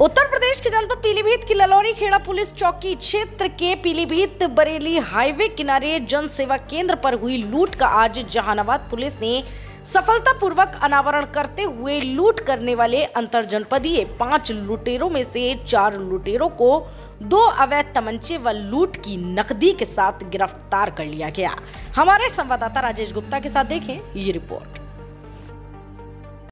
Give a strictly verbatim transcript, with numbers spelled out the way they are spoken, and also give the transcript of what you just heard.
उत्तर प्रदेश के जनपद पीलीभीत की ललौरी खेड़ा पुलिस चौकी क्षेत्र के पीलीभीत बरेली हाईवे किनारे जन सेवा केंद्र पर हुई लूट का आज जहानाबाद पुलिस ने सफलतापूर्वक अनावरण करते हुए लूट करने वाले अंतर जनपदीय पांच लुटेरों में से चार लुटेरों को दो अवैध तमंचे व लूट की नकदी के साथ गिरफ्तार कर लिया गया। हमारे संवाददाता राजेश गुप्ता के साथ देखें ये रिपोर्ट।